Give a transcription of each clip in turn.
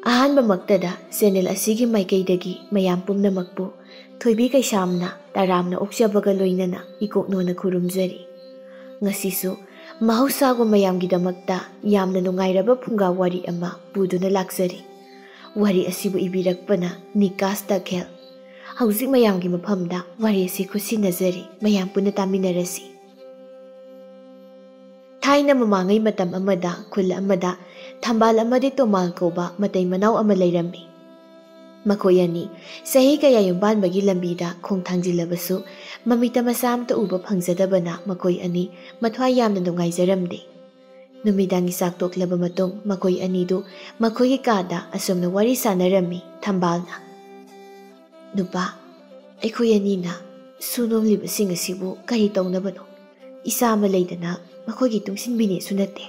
ꯑꯍꯥꯟꯕꯃꯛꯇꯗ channel ꯑꯁꯤꯒꯤ ꯃꯥꯏꯀꯩꯗꯒꯤ ꯃꯌꯥꯝ ꯄꯨꯝꯅꯃꯛꯄꯨ ꯊꯣꯏꯕꯤ ꯀꯩꯁꯥꯝꯅ ꯇꯔꯥꯝꯅ ꯑꯣꯛꯆꯕꯒ ꯂꯣꯏꯅꯅ ꯏꯀꯣꯛꯅꯣꯅ ꯈꯨꯔꯨꯝꯖꯔꯤ꯫ ꯉꯁꯤꯁꯨ ꯃꯍꯧꯁꯥꯒꯨꯝ ꯃꯌꯥꯝꯒꯤꯗꯃꯛꯇ ꯌꯥꯝꯅ ꯅꯨꯡꯉꯥꯏꯔꯕ ꯐꯨꯡꯒꯥ ꯋꯥꯔꯤ ꯑꯃ ꯄꯨꯗꯨꯅ ꯂꯥꯛꯆꯔꯤ꯫ ꯋꯥꯔꯤ ꯑꯁꯤꯕꯨ ꯏꯕꯤꯔꯛꯄꯅ ꯅꯤꯀꯥꯁ ꯇꯈꯦꯜ꯫ ꯍꯧꯖꯤꯛ ꯃꯌꯥꯝꯒꯤ ꯃꯐꯝꯗ ꯋꯥꯔꯤ ꯑꯁꯤ ꯈꯨꯠꯁꯤꯟꯅꯖꯔꯤ, ꯃꯌꯥꯝ ꯄꯨꯟꯅ ꯇꯥꯃꯤꯟꯅꯔꯁꯤ꯫ ꯊꯥꯏꯅ ꯃꯃꯥꯡꯉꯩ ꯃꯇꯝ ꯑꯃꯗ ꯈꯨꯜ ꯑꯃꯗ ꯊꯝꯕꯥꯜ ꯑꯃꯗꯤ ꯇꯣꯃꯥꯜ ꯀꯧꯕ ꯃꯇꯩ ꯃꯅꯥꯎ ꯑꯃ ꯂꯩꯔꯝꯃꯤ꯫ ꯃꯈꯣꯏ ꯑꯅꯤ ꯆꯍꯤ ꯀꯌꯥ ꯌꯨꯝꯕꯥꯟꯕꯒꯤ ꯂꯝꯕꯤꯗ ꯈꯣꯡ ꯊꯥꯡꯖꯤꯜꯂꯕꯁꯨ ꯃꯃꯤꯠꯇ ꯃꯆꯥ ꯑꯃꯇ ꯎꯕ ꯐꯪꯖꯗꯕꯅ ꯃꯈꯣꯏ ꯑꯅꯤ ꯃꯊ꯭ꯋꯥꯏ ꯌꯥꯝꯅ ꯅꯨꯡꯉꯥꯏꯖꯔꯝꯗꯦ꯫ ꯅꯨꯃꯤꯗꯥꯡꯒꯤ ꯆꯥꯛ ꯇꯣꯛꯂꯕ ꯃꯇꯨꯡ ꯃꯈꯣꯏ ꯑꯅꯤꯗꯨ ꯃꯈꯣꯏꯒꯤ ꯀꯥꯗ ꯑꯁꯨꯝꯅ ꯋꯥꯔꯤ ꯁꯥꯟꯅꯔꯝꯃꯤ꯫ ꯊꯝꯕꯥꯜꯅ, "ꯅꯨꯄꯥ, ꯑꯩꯈꯣꯏ ꯑꯅꯤꯅ ꯁꯨ ꯅꯣꯝꯂꯤꯕꯁꯤꯡ ꯑꯁꯤꯕꯨ ꯀꯔꯤ ꯇꯧꯅꯕꯅꯣ? ꯏꯆꯥ ꯑꯃ ꯂꯩꯗꯅ ꯃꯈꯣꯏꯒꯤ ꯇꯨꯡꯁꯤꯟꯕꯤꯅꯦꯁꯨ ꯅꯠꯇꯦ."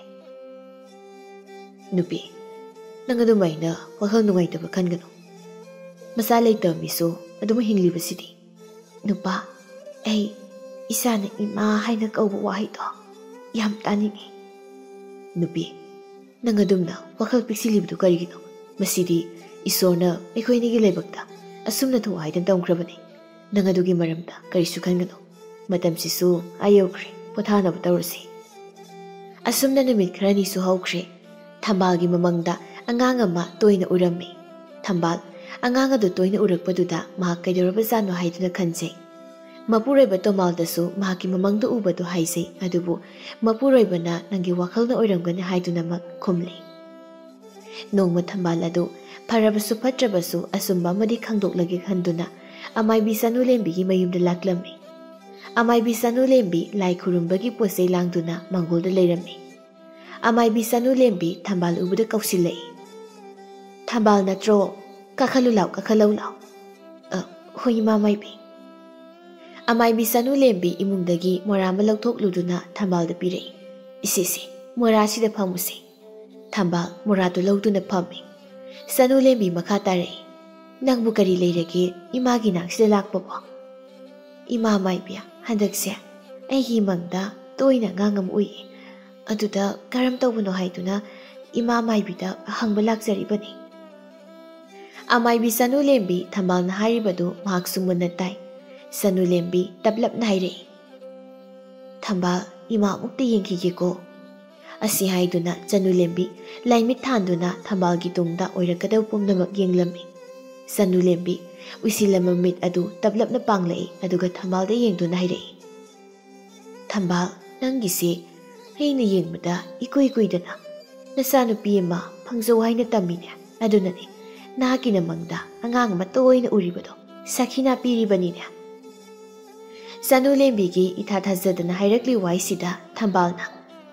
"ꯅꯨꯄꯤ, ꯅꯪ ꯑꯗꯨꯃꯥꯏꯅ ꯋꯥꯈꯜ ꯅꯨꯡꯉꯥꯏꯇꯕ ꯈꯟꯒꯅꯨ. ꯃꯆꯥ ꯂꯩꯇꯕ ꯃꯤꯁꯨ ꯑꯗꯨꯝ ꯍꯤꯡꯂꯤꯕꯁꯤꯗꯤ." "ꯅꯨꯄꯥ, ꯑꯩ ꯏꯆꯥꯅ ꯏꯃꯥ ꯍꯥꯏꯅ ꯀꯧꯕ ꯋꯥꯍꯩꯗꯣ ꯌꯥꯝ ꯇꯥꯅꯤꯡꯉꯤ." "ꯅꯨꯄꯤ, ꯅꯪ ꯑꯗꯨꯝꯅ ꯋꯥꯈꯜ ꯄꯤꯛꯁꯤꯜꯂꯤꯕꯗꯨ ꯀꯔꯤꯒꯤꯅꯣ? ꯃꯁꯤꯗꯤ ꯏꯁꯣꯔꯅ ꯑꯩꯈꯣꯏ ꯑꯅꯤꯒꯤ ꯂꯥꯏꯕꯛꯇ ꯑꯁꯨꯝꯅ ꯊꯧꯍꯥꯏꯗꯅ ꯇꯝꯈ꯭ꯔꯕꯅꯤ. ꯅꯪ ꯑꯗꯨꯒꯤ ꯃꯔꯝꯗ ꯀꯔꯤꯁꯨ ꯈꯟꯒꯅꯨ. ꯃꯇꯝꯁꯤꯁꯨ ꯌꯧꯈ꯭ꯔꯦ, ꯄꯣꯊꯥꯅꯕ ꯇꯧꯔꯁꯤ." ꯑꯁꯨꯝꯅ ꯅꯨꯃꯤꯠ ꯈꯔꯅꯤꯁꯨ ꯍꯧꯈ꯭ꯔꯦ꯫ ꯊꯝꯕꯥꯜꯒꯤ ꯃꯃꯪꯗ ꯑꯉꯥꯡ ꯑꯃ ꯇꯣꯏꯅ ꯎꯔꯝꯃꯤ꯫ ꯊꯝꯕꯥꯜ ꯑꯉꯥꯡ ꯑꯗꯨ ꯇꯣꯏꯅ ꯎꯔꯛꯄꯗꯨꯗ ꯃꯍꯥꯛ ꯀꯩꯗꯧꯔꯕꯖꯥꯠꯅꯣ ꯍꯥꯏꯗꯨꯅ ꯈꯟꯖꯩ꯫ ꯃꯄꯨꯔꯣꯏꯕ ꯇꯣꯃꯥꯜꯗꯁꯨ ꯃꯍꯥꯛꯀꯤ ꯃꯃꯪꯗ ꯎꯕꯗꯨ ꯍꯥꯏꯖꯩ, ꯑꯗꯨꯕꯨ ꯃꯄꯨꯔꯣꯏꯕꯅ "ꯅꯪꯒꯤ ꯋꯥꯈꯜꯅ ꯑꯣꯏꯔꯝꯒꯅꯤ" ꯍꯥꯏꯗꯨꯅꯃꯛ ꯈꯨꯝꯂꯤ꯫ ꯅꯣꯡꯃ ꯊꯝꯕꯥꯜ ꯑꯗꯨ ꯐꯔꯕꯁꯨ ꯐꯠꯇ꯭ꯔꯕꯁꯨ ꯑꯆꯨꯝꯕ ꯑꯃꯗꯤ ꯈꯪꯗꯣꯛꯂꯒꯦ ꯈꯟꯗꯨꯅ ꯑꯃꯥꯏꯕꯤ ꯆꯅꯨꯂꯦꯝꯕꯤꯒꯤ ꯃꯌꯨꯝꯗ ꯂꯥꯛꯂꯝꯃꯤ꯫ ꯑꯃꯥꯏꯕꯤ ꯆꯅꯨꯂꯦꯝꯕꯤ ꯂꯥꯏ ꯈꯨꯔꯨꯝꯕꯒꯤ ꯄꯣꯠꯆꯩ ꯂꯥꯡꯗꯨꯅ ꯃꯥꯡꯒꯣꯜꯗ ꯂꯩꯔꯝꯃꯤ꯫ ꯑꯃꯥꯏꯕꯤ ꯆꯅꯨꯂꯦꯝꯕꯤ ꯊꯝꯕꯥꯜ ꯎꯕꯗ ꯀꯧꯁꯤꯜꯂꯛꯏ꯫ "ꯊꯝꯕꯥꯜ ꯅꯠꯇ꯭ꯔꯣ? ꯀꯥꯈꯠꯂꯨ ꯂꯥꯎ, ꯀꯥꯈꯠꯂꯧ ꯂꯥꯎ." "ꯍꯣꯏ ꯏꯃꯥ ꯃꯥꯏꯕꯤ." ꯑꯃꯥꯏꯕꯤ ꯆꯅꯨꯂꯦꯝꯕꯤ ꯏꯃꯨꯡꯗꯒꯤ ꯃꯣꯔꯥ ꯑꯃ ꯂꯧꯊꯣꯛꯂꯨꯗꯨꯅ ꯊꯝꯕꯥꯜꯗ ꯄꯤꯔꯛꯏ꯫ "ꯏꯁꯦ, ꯃꯣꯔꯥꯁꯤꯗ ꯐꯝꯃꯨꯁꯤ." ꯊꯝꯕꯥꯜ ꯃꯣꯔꯥꯗꯨ ꯂꯧꯗꯨꯅ ꯐꯝꯃꯤ꯫ ꯆꯅꯨꯂꯦꯝꯕꯤ ꯃꯈꯥ ꯇꯥꯔꯛꯏ꯫ "ꯅꯪꯕꯨ ꯀꯔꯤ ꯂꯩꯔꯒꯦ ꯏꯃꯥꯒꯤ ꯅꯥꯛꯁꯤꯗ ꯂꯥꯛꯄꯕꯣ?" "ꯏꯃꯥ ꯃꯥꯏꯕꯤ, ꯍꯟꯗꯛꯁꯦ ꯑꯩꯒꯤ ꯃꯪꯗ ꯇꯣꯏꯅ ꯑꯉꯥꯡ ꯑꯃ ꯎꯏ. ꯑꯗꯨꯗ ꯀꯔꯝ ꯇꯧꯕꯅꯣ ꯍꯥꯏꯗꯨꯅ ꯏꯃꯥ ꯃꯥꯏꯕꯤꯗ ꯍꯪꯕ ꯂꯥꯛꯆꯔꯤꯕꯅꯤ." ꯑꯃꯥꯏꯕꯤ ꯆꯅꯨꯂꯦꯝꯕꯤ ꯊꯝꯕꯥꯜꯅ ꯍꯥꯏꯔꯤꯕꯗꯨ ꯃꯍꯥꯛꯁꯨ ꯃꯨꯟꯅ ꯇꯥꯏ꯫ ꯆꯅꯨꯂꯦꯝꯕꯤ ꯇꯞꯂꯞꯅ ꯍꯥꯏꯔꯛꯏ꯫ "ꯊꯝꯕꯥꯜ, ꯏꯃꯥ ꯑꯃꯨꯛꯇ ꯌꯦꯡꯈꯤꯒꯦꯀꯣ." ꯑꯁꯤ ꯍꯥꯏꯗꯨꯅ ꯆꯅꯨꯂꯦꯝꯕꯤ ꯂꯥꯏꯃꯤꯠ ꯊꯥꯟꯗꯨꯅ ꯊꯝꯕꯥꯜꯒꯤ ꯇꯨꯡꯗ ꯑꯣꯏꯔꯛꯀꯗꯕ ꯄꯨꯝꯅꯃꯛ ꯌꯦꯡꯂꯝꯃꯤ꯫ ꯆꯅꯨꯂꯦꯝꯕꯤ ꯎꯏꯁꯤꯜꯂꯝꯕ ꯃꯤꯠ ꯑꯗꯨ ꯇꯞꯂꯞꯅ ꯄꯥꯡꯂꯛꯏ, ꯑꯗꯨꯒ ꯊꯝꯕꯥꯜꯗ ꯌꯦꯡꯗꯨꯅ ꯍꯥꯏꯔꯛꯏ꯫ "ꯊꯝꯕꯥꯜ, ꯅꯪꯒꯤꯁꯤ ꯑꯩꯅ ꯌꯦꯡꯕꯗ ꯏꯀꯨꯏ ꯀꯨꯏꯗꯅ ꯅꯆꯥꯅꯨꯄꯤ ꯑꯃ ꯐꯪꯖꯧ ꯍꯥꯏꯅ ꯇꯝꯃꯤꯅꯦ. ꯑꯗꯨꯅꯅꯦ ꯅꯍꯥꯛꯀꯤ ꯅꯃꯪꯗ ꯑꯉꯥꯡ ꯑꯃ ꯇꯣꯏꯅ ꯎꯔꯤꯕꯗꯣ ꯁꯈꯤꯅꯥ ꯄꯤꯔꯤꯕꯅꯤꯅꯦ." ꯆꯅꯨꯂꯦꯝꯕꯤꯒꯤ ꯏꯊꯥ ꯊꯥꯖꯗꯅ ꯍꯥꯏꯔꯛꯂꯤ ꯋꯥꯍꯩꯁꯤꯗ ꯊꯝꯕꯥꯜꯅ,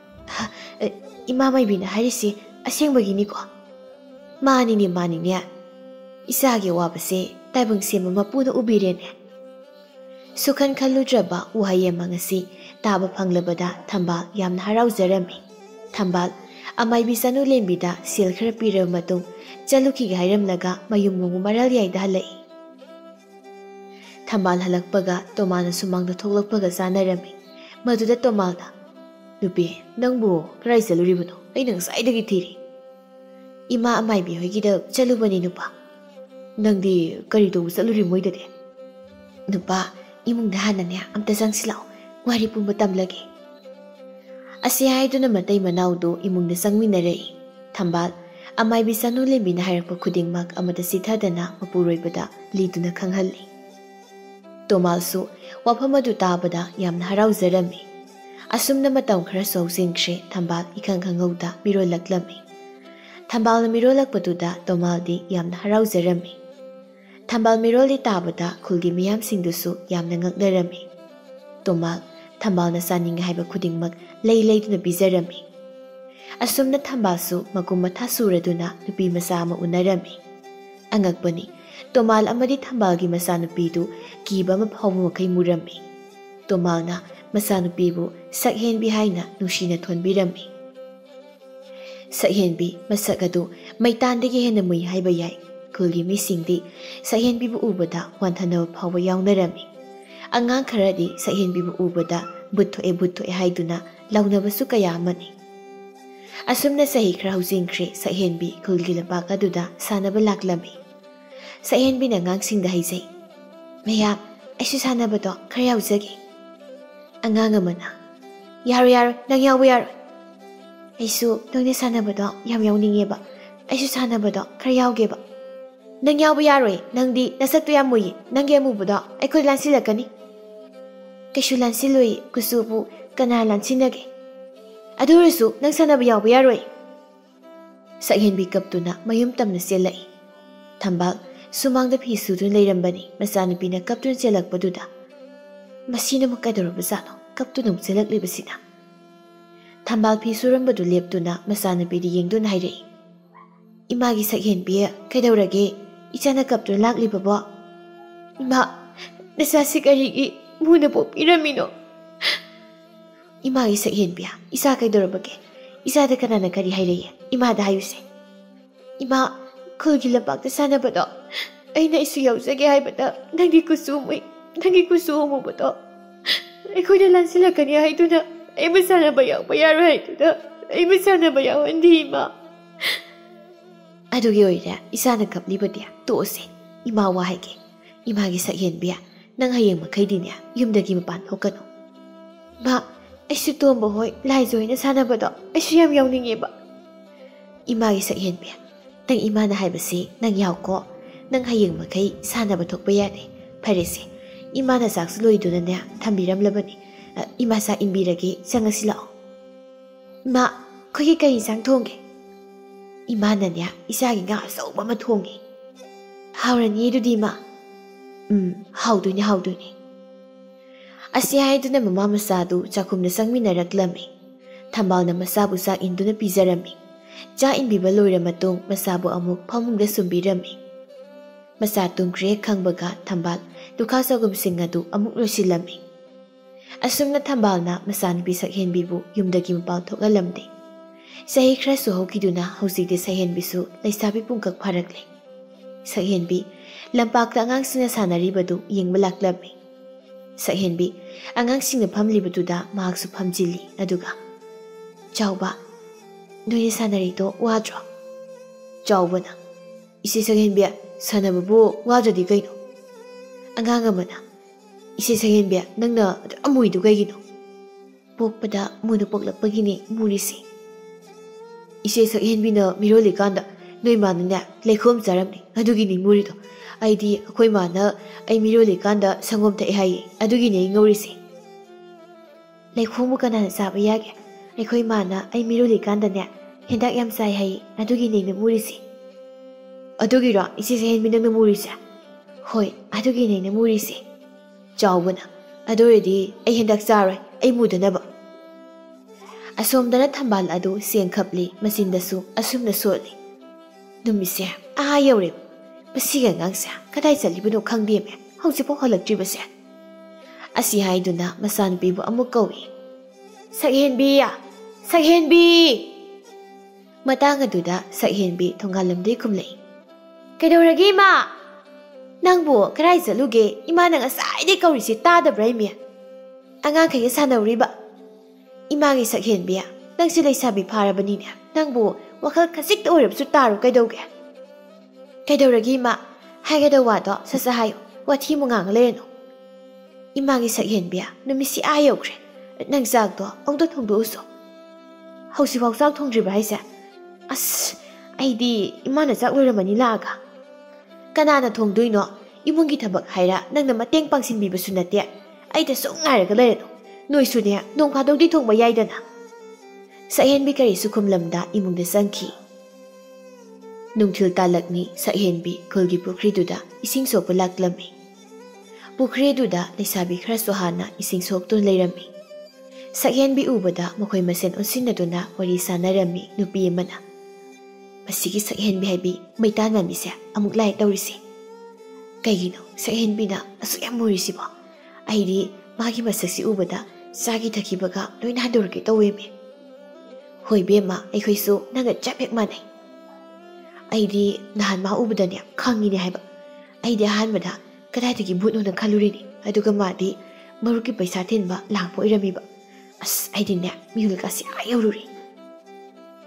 "ꯏꯃꯥ ꯃꯥꯏꯕꯤꯅ ꯍꯥꯏꯔꯤꯁꯤ ꯑꯁꯦꯡꯕꯒꯤꯅꯤꯀꯣ?" "ꯃꯥꯅꯤꯅꯦ, ꯃꯥꯅꯤꯅꯦ. ꯏꯆꯥꯒꯤ ꯑꯋꯥꯕꯁꯦ ꯇꯥꯏꯕꯪ ꯁꯦꯝꯕ ꯃꯄꯨꯅ ꯎꯕꯤꯔꯦꯅꯦ." ꯁꯨꯈꯟ ꯈꯜꯂꯨꯗ꯭ꯔꯕ ꯋꯥꯍꯩ ꯑꯃ ꯉꯁꯤ ꯇꯥꯕ ꯐꯪꯂꯕꯗ ꯊꯝꯕꯥꯜ ꯌꯥꯝꯅ ꯍꯔꯥꯎꯖꯔꯝꯃꯤ꯫ ꯊꯝꯕꯥꯜ ꯑꯃꯥꯏꯕꯤ ꯆꯅꯨꯂꯦꯝꯕꯤꯗ ꯁꯦꯜ ꯈꯔ ꯄꯤꯔꯕ ꯃꯇꯨꯡ ꯆꯠꯂꯨꯈꯤꯒꯦ ꯍꯥꯏꯔꯝꯂꯒ ꯃꯌꯨꯝ ꯃꯣꯡꯒꯨ ꯃꯔꯥꯜ ꯌꯥꯏꯗ ꯍꯜꯂꯛꯏ꯫ ꯊꯝꯕꯥꯜ ꯍꯜꯂꯛꯄꯒ ꯇꯣꯃꯥꯜꯅ ꯁꯨꯃꯥꯡꯗ ꯊꯣꯛꯂꯛꯄꯒ ꯆꯥꯅꯔꯝꯃꯤ꯫ ꯃꯗꯨꯗ ꯇꯣꯃꯥꯜꯅ, "ꯅꯨꯄꯤ, ꯅꯪꯕꯨ ꯀꯗꯥꯏ ꯆꯠꯂꯨꯔꯤꯕꯅꯣ? ꯑꯩꯅ ꯉꯁꯥꯏꯗꯒꯤ ꯊꯤꯔꯤ." "ꯏꯃꯥ ꯑꯃꯥꯏꯕꯤ ꯍꯣꯏꯒꯤꯗ ꯆꯠꯂꯨꯕꯅꯤ ꯅꯨꯄꯥ." "ꯅꯪꯗꯤ ꯀꯔꯤ ꯇꯧꯕ ꯆꯠꯂꯨꯔꯤ ꯃꯣꯏꯗꯗꯤ?" "ꯅꯨꯄꯥ, ꯏꯃꯨꯡꯗ ꯍꯥꯟꯅꯅꯦ ꯑꯝꯇ ꯆꯪꯁꯤꯜꯂꯛꯑꯣ, ꯋꯥꯔꯤ ꯄꯨꯡꯕ ꯇꯝꯂꯒꯦ." ꯑꯁꯤ ꯍꯥꯏꯗꯨꯅ ꯃꯇꯩ ꯃꯅꯥꯎꯗꯨ ꯏꯃꯨꯡꯗ ꯆꯪꯃꯤꯟꯅꯔꯛꯏ꯫ ꯊꯝꯕꯥꯜ ꯑꯃꯥꯏꯕꯤ ꯆꯅꯨꯂꯦꯝꯕꯤꯅ ꯍꯥꯏꯔꯛꯄ ꯈꯨꯗꯤꯡꯃꯛ ꯑꯃꯗ ꯆꯤꯊꯗꯅ ꯃꯄꯨꯔꯣꯏꯕꯗ ꯂꯤꯗꯨꯅ ꯈꯪꯍꯜꯂꯤ꯫ ꯇꯣꯃꯥꯜꯁꯨ ꯋꯥꯐꯝ ꯑꯗꯨ ꯇꯥꯕꯗ ꯌꯥꯝꯅ ꯍꯔꯥꯎꯖꯔꯝꯃꯤ꯫ ꯑꯁꯨꯝꯅ ꯃꯇꯝ ꯈꯔꯁꯨ ꯍꯧꯖꯤꯟꯈ꯭ꯔꯦ꯫ ꯊꯝꯕꯥꯜ ꯏꯈꯪ ꯈꯪꯍꯧꯗ ꯃꯤꯔꯣꯜꯂꯛꯂꯝꯃꯤ꯫ ꯊꯝꯕꯥꯜꯅ ꯃꯤꯔꯣꯜꯂꯛꯄꯗꯨꯗ ꯇꯣꯃꯥꯜꯗꯤ ꯌꯥꯝꯅ ꯍꯔꯥꯎꯖꯔꯝꯃꯤ꯫ ꯊꯝꯕꯥꯜ ꯃꯤꯔꯣꯜꯂꯤ ꯇꯥꯕꯗ ꯈꯨꯜꯒꯤ ꯃꯤꯌꯥꯝꯁꯤꯡꯗꯨꯁꯨ ꯌꯥꯝꯅ ꯉꯛꯅꯔꯝꯃꯤ꯫ ꯇꯣꯃꯥꯜ ꯊꯝꯕꯥꯜꯅ ꯆꯥꯅꯤꯡꯉꯦ ꯍꯥꯏꯕ ꯈꯨꯗꯤꯡꯃꯛ ꯂꯩ ꯂꯩꯗꯨꯅ ꯄꯤꯖꯔꯝꯃꯤ꯫ ꯑꯁꯨꯝꯅ ꯊꯝꯕꯥꯜꯁꯨ ꯃꯀꯨꯝ ꯃꯊꯥ ꯁꯨꯔꯗꯨꯅ ꯅꯨꯄꯤ ꯃꯆꯥ ꯑꯃ ꯎꯅꯔꯝꯃꯤ꯫ ꯑꯉꯛꯄꯅꯤ, ꯇꯣꯃꯥꯜ ꯑꯃꯗꯤ ꯊꯝꯕꯥꯜꯒꯤ ꯃꯆꯥꯅꯨꯄꯤꯗꯨ ꯀꯤꯕ ꯑꯃ ꯐꯥꯎꯕ ꯃꯈꯩ ꯃꯨꯔꯝꯃꯤ꯫ ꯇꯣꯃꯥꯜꯅ ꯃꯆꯥꯅꯨꯄꯤꯕꯨ ꯁꯛꯍꯦꯟꯕꯤ ꯍꯥꯏꯅ ꯅꯨꯡꯁꯤꯅ ꯊꯣꯟꯕꯤꯔꯝꯃꯤ꯫ ꯁꯛꯍꯦꯟꯕꯤ ꯃꯁꯛ ꯑꯗꯨ ꯃꯩꯇꯥꯟꯗꯒꯤ ꯍꯦꯟꯅ ꯃꯨꯏ ꯍꯥꯏꯕ ꯌꯥꯏ꯫ ꯈꯨꯜꯒꯤ ꯃꯤꯁꯤꯡꯗꯤ ꯁꯛꯍꯦꯟꯕꯤꯕꯨ ꯎꯕꯗ ꯋꯥꯟꯊꯅꯕ ꯐꯥꯎꯕ ꯌꯥꯎꯅꯔꯝꯃꯤ꯫ ꯑꯉꯥꯡ ꯈꯔꯗꯤ ꯁꯛꯍꯦꯟꯕꯤꯕꯨ ꯎꯕꯗ ꯕꯨꯠ ꯊꯣꯛꯑꯦ, ꯕꯨꯠ ꯊꯣꯛꯑꯦ ꯍꯥꯏꯗꯨꯅ ꯂꯥꯎꯅꯕꯁꯨ ꯀꯌꯥ ꯑꯃꯅꯤ꯫ Asumna sahi khara hujingkhre Sakhenbi khulgi labak aduda sanaba laklami. Sakhenbi na ngangsingda haizai. Mayam, aisu sanabado khara yauzage. Angang amana, yaro nang yawba yaro. Aisu nangni sanabado yam yawningeba. Aisu sanabado khara yawgeba. Nang yawba yaro nangdi nasakto yam moyi nanggi amubado aikoi lansilakani. Kaisu lansiloi kusubu kana lansinage. Adurasu nang sanaba yawba yaro. Sakhenbi kaptuna mayum tamna selai. Thambal sumangda phi sudun leirambani masanupina kaptun selakpaduda. Masina makadorabasano kaptuna selaklibasina. Thambal phi surambadu leptuna masanupidi yengduna hairei. Imagi Sakhenbi kaidaurage ichana kaptun laklibabo. Ima nasasi karigi muna popiramino. Imagi Sakhenbi isa kaidorabage isa da kanana kari hairei. Ima da hayuse. Ima khulgi labakta sanabado aina isu yauzage haibada nangi kusumui nangi kusumubado aikhoina lansilakani haiduna ai masanaba yawba yaro haiduna ai masanaba yawandi ima adugi oira isana kaplibadi tose ima wa haige imagi Sakhenbi nang hayeng makhaidine yumdagi mapan hokano ma aisu tomba hoi laijoina sanabado aisu yam yawningeba imagi Sakhenbi nang imana haibasi nang yawko nang hayeng makai sanaba thokpa yane pharese imana saksu loiduna ne thambiram labani ima sa imbirage changasi lao ma khogi kai sang thonge imana ne isagi nga sauba ma thonge hawrani dudi ma hawduni asi haiduna mama masadu chakhumna sangmina raklami thambalna masabu sa induna pijarami cha inbiba loira matung masabu amuk phamungda sumbirami masa tungkre khangbaga thambal dukhasagum singadu amuk losilami asumna thambalna masanbi Sakhenbi bu yumdagi mapal thogalamde sahi khra suhokiduna hausigde Sakhenbi su laisabi pungkak pharakle Sakhenbi lampakta angangsina sanaribadu yengba laklami Sakhenbi angangsingna phamlibaduda mahaksu phamjili aduga chawba Noy sanarito wadro. Jawbana. Isi Sakhenbi sanababu wadradi kaino. Anganga mana. Isi Sakhenbi nangna amuidu kaigino. Pokpada muna poklapagini murisi. Isi Sakhenbi na miroli kanda noy mana na lekhom zaramni adugini murido. Aidi akoi mana ay miroli kanda sangom ta ehai adugini ngorisi. Lekhomu kana saba yage. Aikoi mana ay miroli kanda ne hendak yam sai hai adugi ne murisi adugi ra isi Sakhenbi nang murisi hoi adugi ne murisi chawbana adoredi ai hendak sarai ai mudanaba asomdana thambal adu sengkhapli masindasu asumna soli numise yore basiga ngangsa kadai chalibano khangdeme hausipo halaktribase asi haiduna masanbibu amuk kawi Sakhenbi matang aduda Sakhenbi thongalamde khumlei kaidoragi ma nangbu karai chaluge ima nang asaide kaurisi tadabrai me angang khai sanawriba imagi Sakhenbi nangsi leisabi pharabani ne nangbu wakhal khasik orabsu taru kaidoragi ma haigada wado sasa hayo wathi mungang lereno imagi Sakhenbi numisi ayokre nang zakdo ongdo thongdo uso hausi phau sak thongdriba haise as aidi imana jak loiramani laga kanana thongdoino imungi thabak haira nangna mateng pangsinbiba sunate aida sungairaga lereno noisune nongkhadodi thongba yaidana Sakhenbi kari sukhumlamda imungda sangki nungthil talakni Sakhenbi khulgi pukhriduda ising sokpa laklami pukhriduda leisabi khara sohana ising soktun leirami Sakhenbi ubada makhoi masen onsinaduna wari sanarami nupi amana masigi Sakhenbi haibi maitan mamise amuk lai tawrisi kaigino Sakhenbi na asu yam murisi ba aidi magi masasi ubada sagi thakibaga loina handorke tawemi hoibe ma aikhoisu nanga chapek manai aidi nahan ma ubada ne khangi ne haiba aidi ahanbada kadai tagi butno na khalurini aduga madi maruki paisa thinba langpo irami ba as aidi ne miul kasi ayururi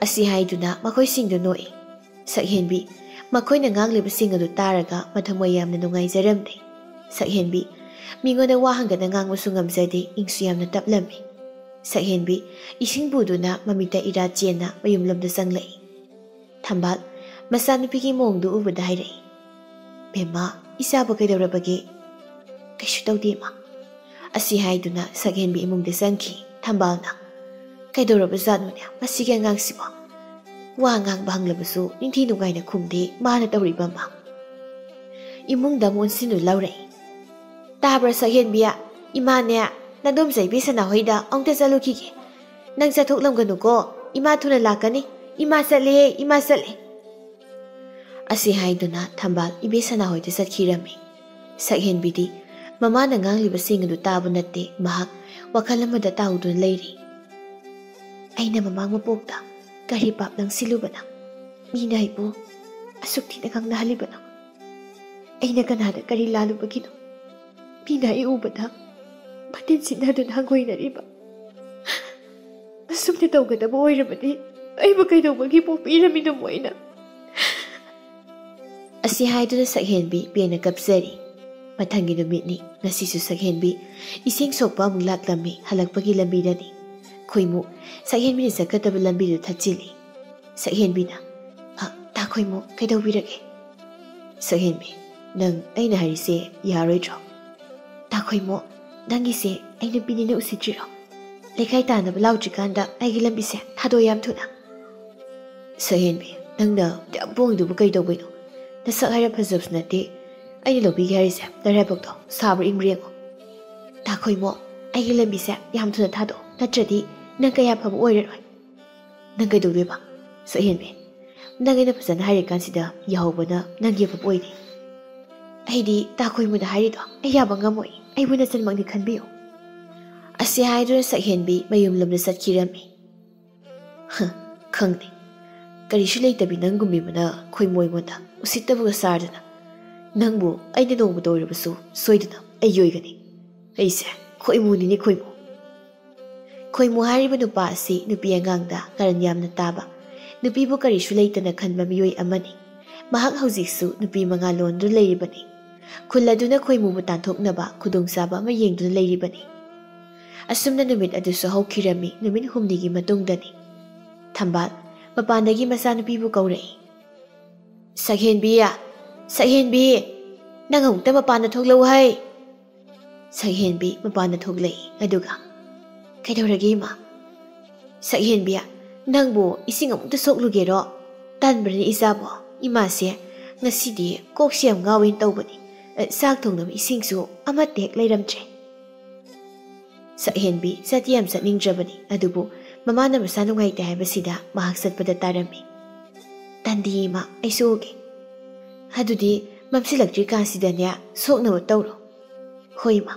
ꯑꯁꯤ ꯍꯥꯏꯗꯨꯅ ꯃꯈꯣꯏꯁꯤꯡꯗꯨ ꯅꯣꯛꯏ꯫ ꯁꯛꯍꯦꯟꯕꯤ ꯃꯈꯣꯏꯅ ꯉꯥꯡꯂꯤꯕꯁꯤꯡ ꯑꯗꯨ ꯇꯥꯔꯒ ꯃꯊꯃꯣꯏ ꯌꯥꯝꯅ ꯅꯨꯡꯉꯥꯏꯖꯔꯝꯗꯦ꯫ ꯁꯛꯍꯦꯟꯕꯤ ꯃꯤꯉꯣꯟꯗ ꯋꯥ ꯍꯪꯒꯠꯅ ꯉꯥꯡꯕꯁꯨ ꯉꯝꯖꯗꯦ, ꯏꯪꯁꯨ ꯌꯥꯝꯅ ꯇꯞꯂꯝꯃꯤ꯫ ꯁꯛꯍꯦꯟꯕꯤ ꯏꯁꯤꯡ ꯄꯨꯗꯨꯅ ꯃꯃꯤꯠꯇ ꯏꯔꯥ ꯆꯦꯟꯅ ꯃꯌꯨꯝꯂꯣꯝꯗ ꯆꯪꯂꯛꯏ꯫ ꯊꯝꯕꯥꯜ ꯃꯆꯥꯅꯨꯄꯤꯒꯤ ꯃꯑꯣꯡꯗꯨ ꯎꯕꯗ ꯍꯥꯏꯔꯛꯏ, "ꯕꯦꯝꯃ, ꯏꯆꯥꯕꯨ ꯀꯩꯗꯧꯔꯕꯒꯦ?" "ꯀꯩꯁꯨ ꯇꯧꯗꯦ ꯃꯥ." ꯑꯁꯤ ꯍꯥꯏꯗꯨꯅ ꯁꯛꯍꯦꯟꯕꯤ ꯏꯃꯨꯡꯗ ꯆꯪꯈꯤ꯫ ꯊꯝꯕꯥꯜꯅ, "ꯀꯩꯗꯧꯔꯕꯖꯥꯠꯅꯣꯅꯦ ꯃꯁꯤꯒꯤ ꯑꯉꯥꯡꯁꯤꯕꯣ? ꯋꯥ ꯉꯥꯡꯕ ꯍꯪꯂꯕꯁꯨ ꯅꯤꯡꯊꯤ ꯅꯨꯡꯉꯥꯏꯅ ꯈꯨꯝꯗꯦ ꯃꯥꯅ ꯇꯧꯔꯤꯕ ꯑꯃ." ꯏꯃꯨꯡꯗ ꯑꯃꯨꯛ ꯑꯣꯟꯁꯤꯟꯗꯨ ꯂꯧꯔꯛꯏ꯫ "ꯇꯥꯕ꯭ꯔꯥ ꯁꯛꯍꯦꯟꯕꯤ, ꯏꯃꯥꯅꯦ ꯅꯗꯣꯝꯆꯥ ꯏꯕꯦꯁꯅꯥ ꯍꯣꯏꯗ ꯑꯃꯨꯛꯇ ꯆꯠꯂꯨꯈꯤꯒꯦ꯫ ꯅꯪ ꯆꯠꯊꯣꯛꯂꯝꯒꯅꯨꯀꯣ, ꯏꯃꯥ ꯊꯨꯅ ꯂꯥꯛꯀꯅꯤ, ꯏꯃꯥ ꯆꯠꯂꯦ, ꯏꯃꯥ ꯆꯠꯂꯦ." ꯑꯁꯤ ꯍꯥꯏꯗꯨꯅ ꯊꯝꯕꯥꯜ ꯏꯕꯦꯁꯅꯥ ꯍꯣꯏꯗ ꯆꯠꯈꯤꯔꯝꯃꯤ꯫ ꯁꯛꯍꯦꯟꯕꯤꯗꯤ ꯃꯃꯥꯅ ꯉꯥꯡꯂꯤꯕꯁꯤꯡ ꯑꯗꯨ ꯇꯥꯕ ꯅꯠꯇꯦ, ꯃꯍꯥꯛ ꯋꯥꯈꯜ ꯑꯃꯗ ꯇꯥꯎꯗꯨꯅ ꯂꯩꯔꯤ꯫ "ꯑꯩꯅ ꯃꯃꯥꯡ ꯃꯄꯣꯛꯇ ꯀꯔꯤ ꯄꯥꯞ ꯂꯪꯁꯤꯜꯂꯨꯕꯅ ꯃꯤꯅ ꯑꯩꯕꯨ ꯑꯁꯨꯛ ꯊꯤꯅ ꯉꯥꯡꯅꯍꯜꯂꯤꯕꯅꯣ? ꯑꯩꯅ ꯀꯅꯥꯗ ꯀꯔꯤ ꯂꯥꯜꯂꯨꯕꯒꯤꯅꯣ? ꯃꯤꯅ ꯑꯩ ꯎꯕꯗ ꯃꯇꯤꯟ ꯁꯤꯠꯅꯗꯨꯅ ꯍꯪꯒꯣꯏꯅꯔꯤꯕ? ꯑꯁꯨꯝꯅ ꯇꯧꯒꯗꯕ ꯑꯣꯏꯔꯕꯗꯤ ꯑꯩꯕꯨ ꯀꯩꯗꯧꯕꯒꯤ ꯄꯣꯛꯄꯤꯔꯝꯃꯤꯅꯣ ꯃꯣꯏꯅ?" ꯑꯁꯤ ꯍꯥꯏꯗꯨꯅ ꯁꯛꯍꯦꯟꯕꯤ ꯄꯦꯟꯅ ꯀꯞꯆꯔꯤ꯫ ꯃꯊꯪꯒꯤ ꯅꯨꯃꯤꯠꯅꯤ꯫ ꯉꯁꯤꯁꯨ ꯁꯛꯍꯦꯟꯕꯤ ꯏꯁꯤꯡ ꯁꯣꯛꯄ ꯑꯃꯨꯛ ꯂꯥꯛꯂꯝꯃꯤ꯫ ꯍꯜꯂꯛꯄꯒꯤ ꯂꯝꯕꯤꯗꯅꯤ꯫ ꯈꯣꯏꯃꯨ ꯁꯛꯍꯦꯟꯕꯤꯅ ꯆꯠꯀꯗꯕ ꯂꯝꯕꯤꯗꯨ ꯊꯠꯆꯤꯜꯂꯤ꯫ ꯁꯛꯍꯦꯟꯕꯤꯅ, "ꯇꯥ ꯈꯣꯏꯃꯨ, ꯀꯩꯗꯧꯕꯤꯔꯒꯦ?" "ꯁꯛꯍꯦꯟꯕꯤ, ꯅꯪ ꯑꯩꯅ ꯍꯥꯏꯔꯤꯁꯦ ꯌꯥꯔꯣꯏꯗ꯭ꯔꯣ?" "ꯇꯥ ꯈꯣꯏꯃꯨ, ꯅꯪꯒꯤꯁꯦ ꯑꯩ ꯅꯨꯄꯤꯅꯤꯅ ꯎꯁꯤꯠꯇ꯭ꯔꯤꯔꯣ? ꯂꯩꯀꯥꯏ ꯇꯥꯟꯅꯕ ꯂꯥꯎꯗ꯭ꯔꯤꯀꯥꯟꯗ ꯑꯩꯒꯤ ꯂꯝꯕꯤꯁꯦ ꯊꯥꯗꯣꯛ ꯌꯥꯝ ꯊꯨꯅ." "ꯁꯛꯍꯦꯟꯕꯤ, ꯅꯪꯅ ꯌꯥꯝ ꯄꯣꯡꯉꯤꯗꯨꯕꯨ ꯀꯩꯗꯧꯕꯩꯅꯣ? ꯅꯁꯛ ꯍꯥꯏꯔ ꯐꯖꯕꯁꯨ ꯅꯠꯇꯦ. ꯑꯩꯅ ꯂꯧꯕꯤꯒꯦ ꯍꯥꯏꯔꯤꯁꯦ ꯂꯩꯔꯥꯏꯕꯛꯇꯣ ꯁꯥꯕ꯭ꯔꯥ ꯏꯪꯕ꯭ꯔꯥ ꯌꯦꯡꯉꯣ." "ꯇꯥ ꯈꯣꯏꯃꯨ, ꯑꯩꯒꯤ ꯂꯝꯕꯤꯁꯦ ꯌꯥꯝ ꯊꯨꯅ ꯊꯥꯗꯣꯛꯑꯣ, ꯅꯠꯇ꯭ꯔꯗꯤ ꯅꯪ ꯀꯌꯥ ꯐꯕ ꯑꯣꯏꯔꯔꯣꯏ." "ꯅꯪ ꯀꯩꯗꯧꯗꯣꯏꯕ?" "ꯁꯛꯍꯦꯟꯕꯤ, ꯅꯪ ꯑꯩꯅ ꯐꯖꯅ ꯍꯥꯏꯔꯤꯀꯥꯟꯁꯤꯗ ꯌꯥꯍꯧꯕꯅ ꯅꯪꯒꯤ ꯑꯐꯕ ꯑꯣꯏꯗꯦ." "ꯑꯩꯗꯤ ꯇꯥ ꯈꯣꯏꯃꯨꯗ ꯍꯥꯏꯔꯤꯗꯣ ꯑꯩ ꯌꯥꯕ ꯉꯝꯃꯣꯏ. ꯑꯩꯕꯨ ꯅꯆꯟꯃꯛꯅꯤ ꯈꯟꯕꯤꯌꯨ." ꯑꯁꯤ ꯍꯥꯏꯗꯨꯅ ꯁꯛꯍꯦꯟꯕꯤ ꯃꯌꯨꯝꯂꯣꯝꯗ ꯆꯠꯈꯤꯔꯝꯃꯤ꯫ "ꯈꯪꯗꯦ, ꯀꯔꯤꯁꯨ ꯂꯩꯇꯕꯤ ꯅꯪꯒꯨꯝꯕꯤꯕꯅ ꯈꯣꯏꯃꯨ ꯑꯩꯉꯣꯟꯗ ꯎꯁꯤꯠꯇꯕꯒ ꯁꯥꯔꯗꯅ. ꯅꯪꯕꯨ ꯑꯩꯅ ꯅꯣꯡꯃꯇ ꯑꯣꯏꯔꯕꯁꯨ ꯁꯣꯏꯗꯅ ꯑꯩꯒꯤ ꯑꯣꯏꯒꯅꯤ. ꯑꯩꯁꯦ ꯈꯣꯏꯃꯨꯅꯤꯅꯦ, ꯈꯣꯏꯃꯨ." ꯈꯣꯏꯃꯨ ꯍꯥꯏꯔꯤꯕ ꯅꯨꯄꯥ ꯑꯁꯤ ꯅꯨꯄꯤ ꯑꯉꯥꯡꯗ ꯀꯔꯟ ꯌꯥꯝꯅ ꯇꯥꯕ, ꯅꯨꯄꯤꯕꯨ ꯀꯔꯤꯁꯨ ꯂꯩꯇꯅ ꯈꯟꯕ ꯃꯤꯑꯣꯏ ꯑꯃꯅꯤ꯫ ꯃꯍꯥꯛ ꯍꯧꯖꯤꯛꯁꯨ ꯅꯨꯄꯤ 5 ꯂꯣꯟꯗꯨꯅ ꯂꯩꯔꯤꯕꯅꯤ꯫ ꯈꯨꯜ ꯑꯗꯨꯅ ꯈꯣꯏꯃꯨꯕꯨ ꯇꯥꯟꯊꯣꯛꯅꯕ ꯈꯨꯗꯣꯡꯆꯥꯕ ꯑꯃ ꯌꯦꯡꯗꯨꯅ ꯂꯩꯔꯤꯕꯅꯤ꯫ ꯑꯁꯨꯝꯅ ꯅꯨꯃꯤꯠ ꯑꯗꯨꯁꯨ ꯍꯧꯈꯤꯔꯝꯃꯤ꯫ ꯅꯨꯃꯤꯠ 6ꯅꯤꯒꯤ ꯃꯇꯨꯡꯗꯅꯤ꯫ ꯊꯝꯕꯥꯜ ꯃꯄꯥꯟꯗꯒꯤ ꯃꯆꯥꯅꯨꯄꯤꯕꯨ ꯀꯧꯔꯛꯏ꯫ "ꯁꯛꯍꯦꯟꯕꯤ, ꯁꯛꯍꯦꯟꯕꯤ, ꯅꯪ ꯑꯃꯨꯛꯇ ꯃꯄꯥꯟꯗ ꯊꯣꯛꯂꯛꯎ ꯍꯩ." ꯁꯛꯍꯦꯟꯕꯤ ꯃꯄꯥꯟꯗ ꯊꯣꯛꯂꯛꯏ꯫ ꯑꯗꯨꯒ, "ꯀꯩꯗꯧꯔꯒꯦ ꯏꯃꯥ?" "ꯁꯛꯍꯦꯟꯕꯤ, ꯅꯪꯕꯨ ꯏꯁꯤꯡ ꯑꯃꯨꯛꯇ ꯁꯣꯛꯂꯨꯒꯦꯔꯣ? ꯇꯟꯕ꯭ꯔꯅꯤ ꯏꯆꯥꯕꯣ? ꯏꯃꯥꯁꯦ ꯉꯁꯤꯗꯤ ꯀꯣꯛꯁꯦ ꯌꯥꯝ ꯉꯥꯎꯋꯦꯅ ꯇꯧꯕꯅꯤ. ꯆꯥꯛ ꯊꯣꯡꯅꯕ ꯏꯁꯤꯡꯁꯨ ꯑꯃꯠꯇ ꯍꯦꯛ ꯂꯩꯔꯝꯗ꯭ꯔꯦ." ꯁꯛꯍꯦꯟꯕꯤ ꯆꯠꯇꯤ ꯌꯥꯝ ꯆꯠꯅꯤꯡꯗ꯭ꯔꯕꯅꯤ, ꯑꯗꯨꯕꯨ ꯃꯃꯥꯅ ꯃꯁꯥ ꯅꯨꯡꯉꯥꯏꯇꯦ ꯍꯥꯏꯕꯁꯤꯗ ꯃꯍꯥꯛ ꯆꯠꯄꯗ ꯇꯥꯔꯝꯃꯤ꯫ "ꯇꯟꯗꯤꯌꯦ ꯏꯃꯥ, ꯑꯩꯁꯨ ꯎꯒꯦ." "ꯑꯗꯨꯗꯤ ꯃꯝꯁꯤꯜꯂꯛꯇ꯭ꯔꯤꯀꯥꯟꯁꯤꯗꯅꯦ ꯁꯣꯛꯅꯕ ꯇꯧꯔꯣ." "ꯍꯣꯏ ꯏꯃꯥ."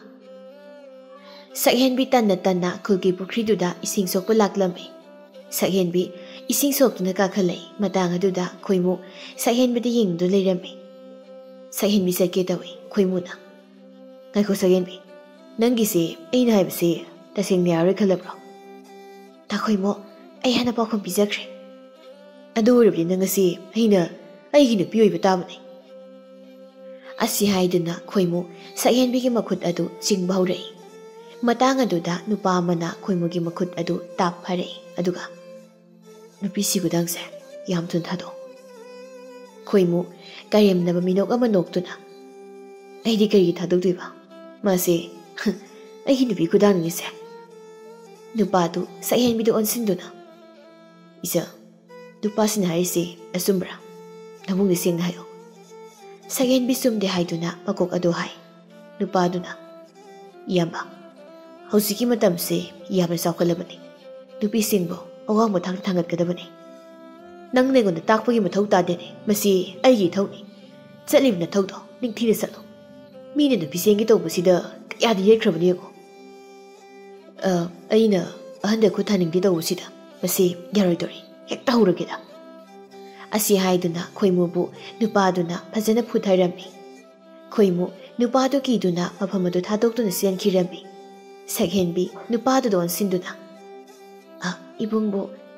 ꯁꯛꯍꯦꯟꯕꯤ ꯇꯟꯅ ꯇꯟꯅ ꯈꯨꯜꯒꯤ ꯄꯨꯈ꯭ꯔꯤꯗꯨꯗ ꯏꯁꯤꯡ ꯁꯣꯛꯄ ꯂꯥꯛꯂꯝꯃꯤ꯫ ꯁꯛꯍꯦꯟꯕꯤ ꯏꯁꯤꯡ ꯁꯣꯛꯇꯨꯅ ꯀꯥꯈꯠꯂꯛꯏ꯫ ꯃꯇꯥꯡ ꯑꯗꯨꯗ ꯈꯣꯏꯃꯨ ꯁꯛꯍꯦꯟꯕꯤꯗ ꯌꯦꯡꯗꯨꯅ ꯂꯩꯔꯝꯃꯤ꯫ ꯁꯛꯍꯦꯟꯕꯤ ꯆꯠꯀꯦ ꯇꯧꯏ꯫ ꯈꯣꯏꯃꯨꯅ, "ꯉꯥꯏꯈꯣ ꯁꯛꯍꯦꯟꯕꯤ, ꯅꯪꯒꯤꯁꯦ ꯑꯩꯅ ꯍꯥꯏꯕꯁꯦ ꯇꯁꯦꯡꯅ ꯌꯥꯔꯣꯏ ꯈꯜꯂꯕ꯭ꯔꯣ?" "ꯇꯥ ꯈꯣꯏꯃꯨ, ꯑꯩ ꯍꯥꯟꯅ ꯄꯥꯎꯈꯨꯝ ꯄꯤꯖꯈ꯭ꯔꯦ." "ꯑꯗꯨ ꯑꯣꯏꯔꯕꯗꯤ ꯅꯪ ꯉꯁꯤ ꯑꯩꯒꯤ ꯅꯨꯄꯤ ꯑꯣꯏꯕ ꯇꯥꯕꯅꯤ." ꯑꯁꯤ ꯍꯥꯏꯗꯨꯅ ꯈꯣꯏꯃꯨ ꯁꯛꯍꯦꯟꯕꯤꯒꯤ ꯃꯈꯨꯠ ꯑꯗꯨ ꯆꯤꯡꯕ ꯍꯧꯔꯛꯏ꯫ ꯃꯇꯥꯡ ꯑꯗꯨꯗ ꯅꯨꯄꯥ ꯑꯃꯅ ꯈꯣꯏꯃꯨꯒꯤ ꯃꯈꯨꯠ ꯑꯗꯨ ꯇꯥꯞ ꯐꯥꯔꯛꯏ꯫ ꯑꯗꯨꯒ, "ꯅꯨꯄꯤꯁꯤ ꯈꯨꯗꯥꯡꯁꯦ ꯌꯥꯝ ꯊꯨꯅ ꯊꯥꯗꯣꯛꯑꯣ." ꯈꯣꯏꯃꯨ ꯀꯔꯦꯝꯅꯕ ꯃꯤꯅꯣꯛ ꯑꯃ ꯅꯣꯛꯇꯨꯅ, "ꯑꯩꯗꯤ ꯀꯔꯤꯒꯤ ꯊꯥꯗꯣꯛꯇꯣꯏꯕ? ꯃꯥꯁꯦ ꯑꯩꯒꯤ ꯅꯨꯄꯤ ꯈꯨꯗꯥꯡꯅꯤꯁꯦ." ꯅꯨꯄꯥꯗꯨ ꯁꯛꯍꯦꯟꯕꯤꯗ ꯑꯣꯟꯁꯤꯟꯗꯨꯅ, "ꯏꯆꯥ, ꯅꯨꯄꯥꯁꯤꯅ ꯍꯥꯏꯔꯤꯁꯦ ꯑꯆꯨꯝꯕ꯭ꯔꯥ? ꯅꯕꯨꯡꯅ ꯁꯦꯡꯅ ꯍꯥꯏꯌꯣ." ꯁꯛꯍꯦꯟꯕꯤ ꯆꯨꯝꯗꯦ ꯍꯥꯏꯗꯨꯅ ꯃꯀꯣꯛ ꯑꯗꯨ ꯍꯥꯏ꯫ ꯅꯨꯄꯥꯗꯨꯅ, "ꯏꯌꯥꯝꯕ, ꯍꯧꯖꯤꯛꯀꯤ ꯃꯇꯝꯁꯦ ꯌꯥꯝꯅ ꯆꯥꯎꯈꯠꯂꯕꯅꯤ. ꯅꯨꯄꯤꯁꯤꯡꯕꯨ ꯑꯋꯥꯡꯕ ꯊꯥꯛꯇ ꯊꯥꯡꯒꯠꯀꯗꯕꯅꯤ. ꯅꯪꯅ ꯑꯩꯉꯣꯟꯗ ꯇꯥꯛꯄꯒꯤ ꯃꯊꯧ ꯇꯥꯗꯦꯅꯦ. ꯃꯁꯤ ꯑꯩꯒꯤ ꯏꯊꯧꯅꯤ. ꯆꯠꯂꯤꯕ ꯅꯊꯧꯗꯣ ꯅꯤꯡꯊꯤꯅ ꯆꯠꯂꯣ. ꯃꯤꯅ ꯅꯨꯄꯤ ꯆꯦꯟꯒꯦ ꯇꯧꯕꯁꯤꯗ ꯀꯌꯥꯗꯤ ꯌꯦꯠꯈ꯭ꯔꯕꯅꯤ ꯌꯦꯡꯉꯣ." "ꯑꯩꯅ ꯑꯍꯟꯗ ꯈꯨꯠ ꯊꯥꯅꯤꯡꯗꯦ ꯇꯧꯕꯁꯤꯗ ꯃꯁꯤ ꯌꯥꯔꯣꯏꯗꯣꯔꯤ. ꯍꯦꯛꯇ ꯍꯧꯔꯒꯦꯗ." ꯑꯁꯤ ꯍꯥꯏꯗꯨꯅ ꯈꯣꯏꯃꯨꯕꯨ ꯅꯨꯄꯥꯗꯨꯅ ꯐꯖꯅ ꯐꯨꯊꯔꯝꯃꯤ꯫ ꯈꯣꯏꯃꯨ ꯅꯨꯄꯥꯗꯨ ꯀꯤꯗꯨꯅ ꯃꯐꯝ ꯑꯗꯨ ꯊꯥꯗꯣꯛꯇꯨꯅ ꯆꯦꯟꯈꯤꯔꯝꯃꯤ꯫ ꯁꯛꯍꯦꯟꯕꯤ ꯅꯨꯄꯥꯗꯨꯗ ꯑꯣꯟꯁꯤꯟꯗꯨꯅ, "ꯏꯕꯨꯡꯕꯨ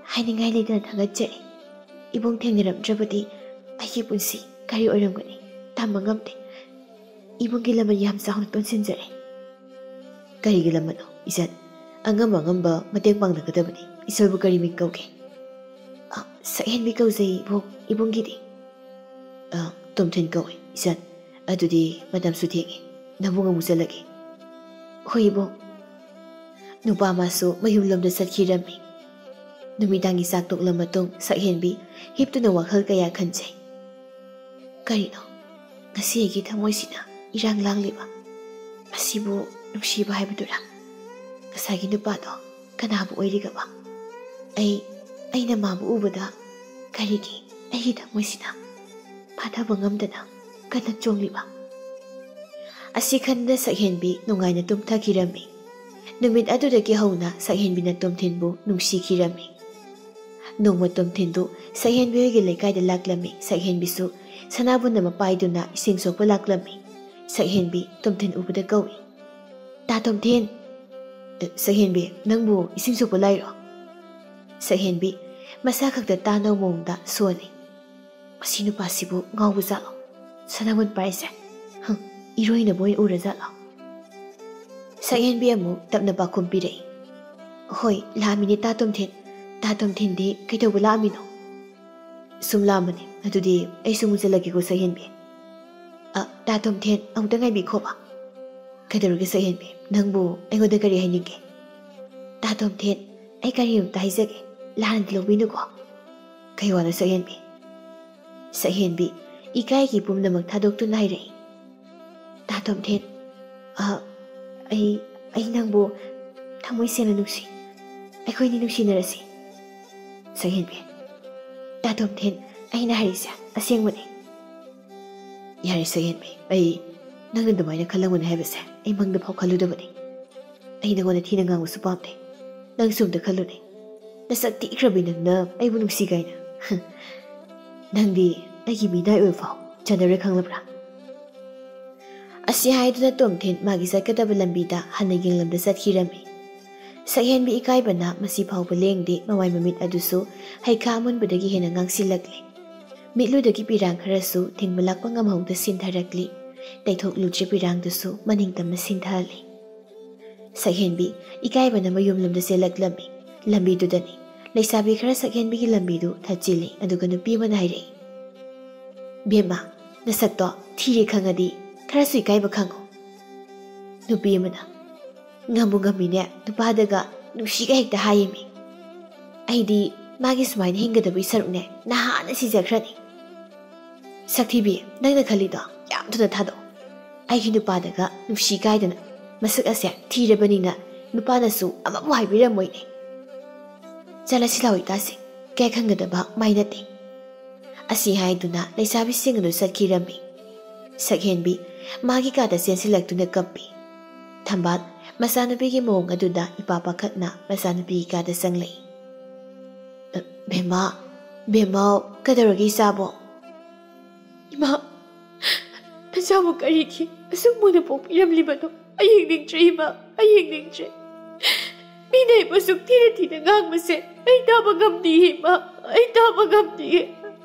Hainingay leidana thagatjari. Ibong thengnaramdrabadi aigi punsi kari oiramgani tamba ngamde. Ibonggi laman yam chauna tonsinjare. Karigi lamano isan angamba mateng pangnagadabani. Isolbu kari min kauge. Sakhenbi kauzai ibonggidi. Tomthen kauwe isan adudi madam suthengi nabunga musalagi. Hoi ibong. Nupa maso mayumlomda satkirami. Numidangi saktok lamatong sakhenbi hiptuna wakhal kaya khanjai. Karino ngasi agi thamoisina irang langliba. Asibu nungsiba haibadura. Ngasagi nupado kanabu oirigaba. Aina mabu ubada karigi aigi thamoisina padaba ngamdana kana chongliba. Asi khanda sakhenbi nungaina tumthakirami. Numit adudagi hauna sakhenbina tomthenbu nungsikirami. Nongma tomthendu sakhenbi hoigi leikaida laklami. Sakhenbisu sanabuna mapaiduna ising sokpa laklami. Sakhenbi tomthen ubada kawi. Ta tomthen. Sakhenbi nangbu ising sokpa lairo. Sakhenbi masa khakta tanaw mongda suani. Masi nupasibu ngawbu zalo. Sanabun paise. Iroina boy ura zalo. Sakhenbi amu tapna pakum pirei. Hoi lamini ta tomthen. Ta tomthen di kaitawbu lamino. Sum lamani adudi ay sumuzalagi ko sakhenbi. Ta tomthen amuta ngaybi khoba. Kadarugi sakhenbi nangbu aygoda kari hainige. Ta tomthen ay kari yung tahizage. Lahan dilawbino ko. Kaywana sakhenbi. Sakhenbi ikay ki pumna magthadok tu nairei. Ta tomthen ay nangbu thamoy sena nungsi. Akoy ni nungsi narasi. Sakhenbi ta tomthen ay naharisa asyang mani. Yari sakhenbi ay nangna damay na kalangon haibase ay mangda pao kaludabani. Ay nangona tinangang usupamde. Nang sumda kalunay. Nasakti ikrabi nangna ay bunong sigay na. Nangdi ay giminay uifaw janare kang labra. Asi hai na tomthen magisat kadaba lambida hanaging lamda satkirami. Sakhenbi ikaiba na masipaw balengdi maway mamit aduso hay kamon badagi hinangang silagli. Mitludagi pirang harasu tingmalak pangamahong da sintharakli. Daythok luchi pirang duso maningtam na sinthali. Sakhenbi ikaiba na mayum lamda silaglami. Lambidu dani. Laisabi khara sakhenbi ki lambidu thachili aduga nupi manhairei. Bema nasakto thiri khangadi khara sui kaiba khango. Nupi mana ngamu ngamine nupadaga nusiga hekta hayemi. Aidi magi sumaina hingadabu isarukne nahana sijakhrani. Saktibi nangna khalido yam thuna thado. Aigi nupadaga nusi kaidana masak ase thirabanina nupanasu amabu haibiramoine. Jala silawi tasi kaya khangadaba mainati. Asi haiduna laisabi singanu satkirami. Sakhenbi magi kada sensilaktuna kappi. Thambat masanupigi mong aduda ipapakatna masanupigi kada sanglay. Bema kadaragi sabo. Ima nasabu kariki asung muna pokpiramlibano aying ningtre ima aying ningtre. Minay pasuk tira ngang mase ay tabagam dihi ma ay tabagam dihi.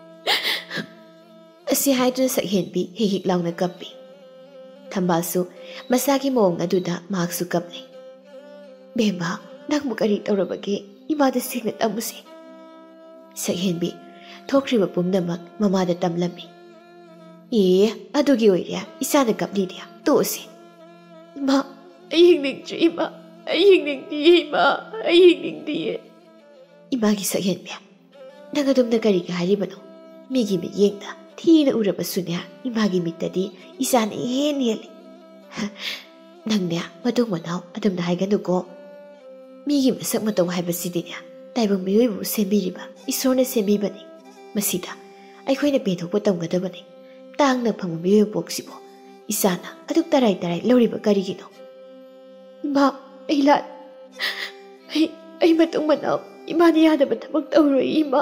Asi haiduna sakhenbi hihik law na kappi. Thambasu masagi mong aduda mahaksu kapli. Bema nangmu kari taurabagi imada singna tamusi. Sakhenbi thokriba pumnamak mamada tamlami. Adugi oiria isana kapli dia tosi. Ima aying ningtre ima. Aying ningdi. Imagi sakhenbi nangadum na kari ka haribano. Migi mit yengda thina urabasunya imagi mitadi isana ihen yeli. Nangnya matung manaw adum na haiganu ko. Migi masak mataw haibasidinya. Taibang miyoybu sembiriba isorna sembibani. Masida aykoy na pinthokpa tamgadabani. Tang na phangma miyoy boksibo. Isana aduk taray lawriba karigino. Ima Ailan, ay matung manaw, imani yadaba tabag tawroy ima.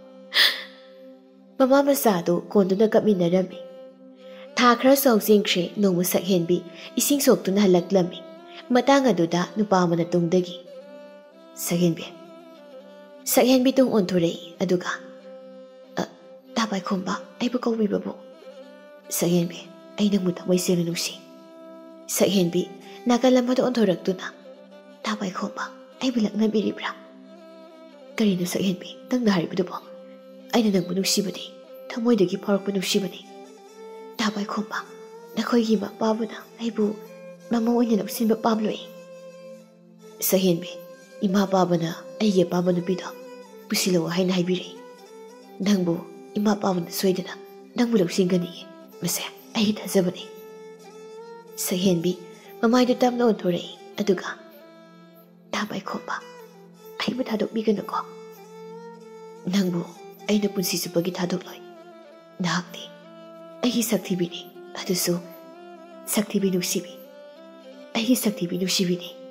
Mama masado kondo na kaminarami. Thakra saw singkre nong sakhenbi ising sokto na halaklami. Matanga duda nupama na tungdagi. Sakhenbi, ꯁꯛꯍꯦꯟꯕꯤ ꯇꯨꯡ ꯑꯣꯟꯊꯣꯔꯛꯏ ꯑꯗꯨꯒ ꯇꯥꯕꯥꯏꯈꯣꯝꯕ ꯑꯩꯕꯨ ꯀꯧꯕꯤꯕꯕꯨ? ꯁꯛꯍꯦꯟꯕꯤ ꯑꯩ ꯅꯪꯕꯨ ꯊꯃꯣꯏ ꯁꯦꯡꯅ ꯅꯨꯡꯁꯤ꯫ ꯁꯛꯍꯦꯟꯕꯤ ꯅꯥꯀꯜ ꯑꯃꯗ ꯑꯣꯟꯊꯣꯔꯛꯇꯨꯅ ꯇꯥꯕꯥꯏꯈꯣꯝꯕ ꯑꯩꯕꯨ ꯂꯛꯅꯕꯤꯔꯤꯕ꯭ꯔꯥ? ꯀꯔꯤꯅꯣ ꯁꯛꯍꯦꯟꯕꯤ ꯅꯪꯅ ꯍꯥꯏꯔꯤꯕꯗꯨꯕꯣ? ꯑꯩꯅ ꯅꯪꯕꯨ ꯅꯨꯡꯁꯤꯕꯗꯤ ꯊꯃꯣꯏꯗꯒꯤ ꯐꯥꯎꯔꯛꯄ ꯅꯨꯡꯁꯤꯕꯅꯤ꯫ ꯇꯥꯕꯥꯏꯈꯣꯝꯕ ꯅꯈꯣꯏꯒꯤ ꯃꯄꯥꯕꯨꯅ ꯑꯩꯕꯨ ꯃꯃꯧ ꯑꯣꯏꯅ ꯂꯧꯁꯤꯟꯕ ꯄꯥꯝꯂꯣꯏ꯫ ꯁꯛꯍꯦꯟꯕꯤ ꯏꯃꯥ ꯄꯥꯕꯅ ꯑꯩꯒꯤ ꯑꯄꯥꯝꯕ ꯅꯨꯄꯤꯗꯣ ꯄꯨꯁꯤꯜꯂꯛꯑꯣ ꯍꯥꯏꯅ ꯍꯥꯏꯕꯤꯔꯛꯏ꯫ ꯅꯪꯕꯨ ꯏꯃꯥ ꯄꯥꯕꯅ ꯁꯣꯏꯗꯅ ꯅꯪꯕꯨ ꯂꯧꯁꯤꯟꯒꯅꯤꯌꯦ ꯃꯁꯦ ꯑꯩꯒꯤ ꯊꯥꯖꯕꯅꯤ꯫ ꯁꯛꯍꯦꯟꯕꯤ ꯃꯃꯥꯏꯗꯨ ꯇꯞꯅ ꯑꯣꯟꯊꯣꯔꯛꯏ ꯑꯗꯨꯒ ꯇꯥꯕꯥꯏꯈꯣꯝꯕ ꯑꯩꯕꯨ ꯊꯥꯗꯣꯛꯄꯤꯒꯅꯨꯀꯣ꯫ ꯅꯪꯕꯨ ꯑꯩꯅ ꯄꯨꯟꯁꯤ ꯆꯨꯞꯄꯒꯤ ꯊꯥꯗꯣꯛꯂꯣꯏ꯫ ꯅꯍꯥꯛꯇꯤ ꯑꯩꯒꯤ ꯁꯛꯊꯤꯕꯤꯅꯤ, ꯑꯗꯨꯁꯨ ꯁꯛꯊꯤꯕꯤ ꯅꯨꯡꯁꯤꯕꯤ꯫ ꯑꯩꯒꯤ ꯁꯛꯊꯤꯕꯤ ꯅꯨꯡꯁꯤꯕꯤꯅꯤ꯫